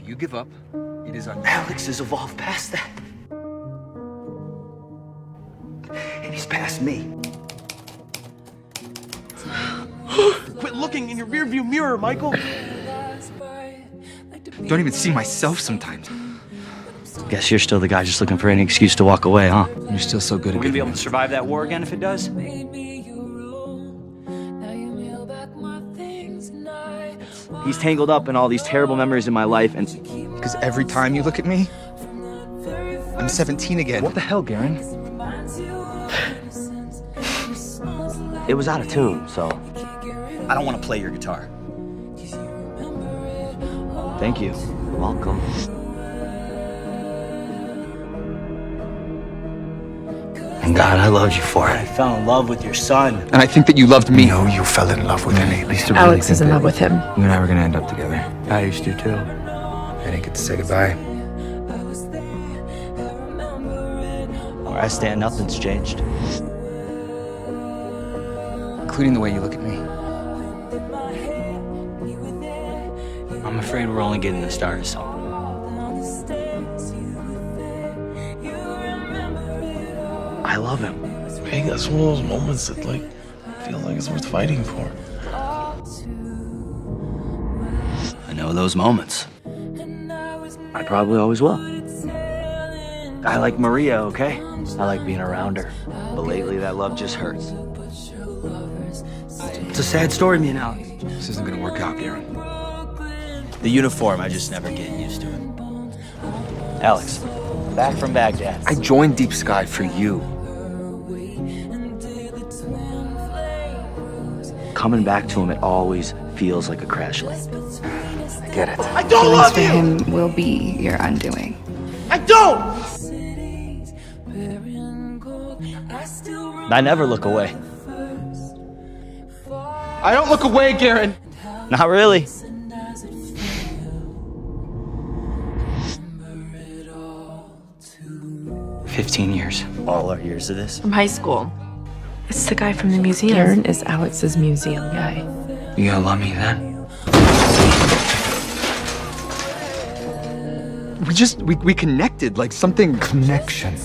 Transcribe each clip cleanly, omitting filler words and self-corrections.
you give up, it is on you. Alex has evolved past that. And he's past me. Quit looking in your rearview mirror, Michael. Don't even see myself sometimes. Guess you're still the guy just looking for any excuse to walk away, huh? You're still so good at We're gonna be able to survive that war again if it does? He's tangled up in all these terrible memories in my life, and Because every time you look at me, I'm 17 again. what the hell, Guerin? It was out of tune, so I don't want to play your guitar. Thank you. You're welcome. And God, I loved you for it. I fell in love with your son. And I think that you loved me. No, you fell in love with him. At least Alex is in love with him. You and I were gonna end up together. I used to too. I didn't get to say goodbye. Where I stand, nothing's changed. Including the way you look at me. I'm afraid we're only getting the start of something. I love him. Hey, that's one of those moments that, like, feel like it's worth fighting for. I know those moments. I probably always will. I like Maria, okay? I like being around her. But lately, that love just hurts. It's a sad story, me and Alex. This isn't gonna work out, Guerin. The uniform, I just never get used to it. Alex, back from Baghdad. I joined Deep Sky for you. Coming back to him, it always feels like a crash land. I get it. I don't Feelings love for you! him will be your undoing. I don't! I never look away. I don't look away, Guerin. Not really. "15 years. All our years of this. From high school. It's the guy from the museum. Guerin is Alex's museum guy. You gonna love me then? We connected like something. Connection.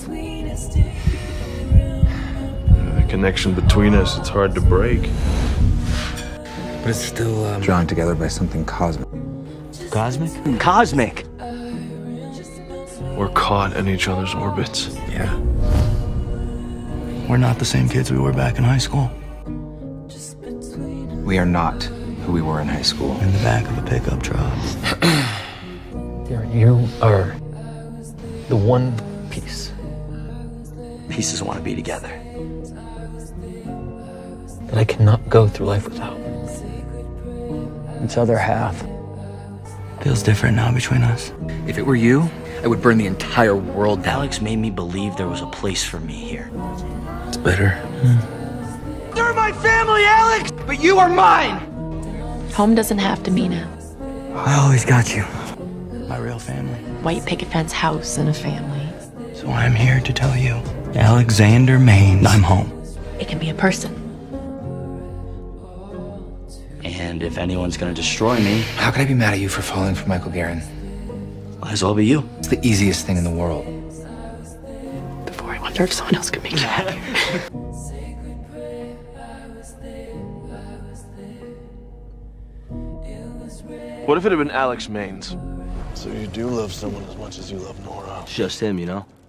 The connection between us, it's hard to break. But it's still drawn together by something cosmic. Cosmic? Cosmic! We're caught in each other's orbits. Yeah. We're not the same kids we were back in high school. We are not who we were in high school. In the back of a pickup truck. Guerin, you are the one piece Pieces want to be together. that I cannot go through life without. Each other half. Feels different now between us. If it were you, I would burn the entire world down. Alex made me believe there was a place for me here. It's bitter. They're my family, Alex! But you are mine! Home doesn't have to mean a I always got you. My real family. white picket fence house and a family. So I'm here to tell you, Alexander Main, I'm home. It can be a person. And if anyone's gonna destroy me, How could I be mad at you for falling for Michael Guerin? might as well be you. It's the easiest thing in the world. Before I wonder if someone else could make you happy. What if it had been Alex Maines? So you do love someone as much as you love Nora. It's just him, you know?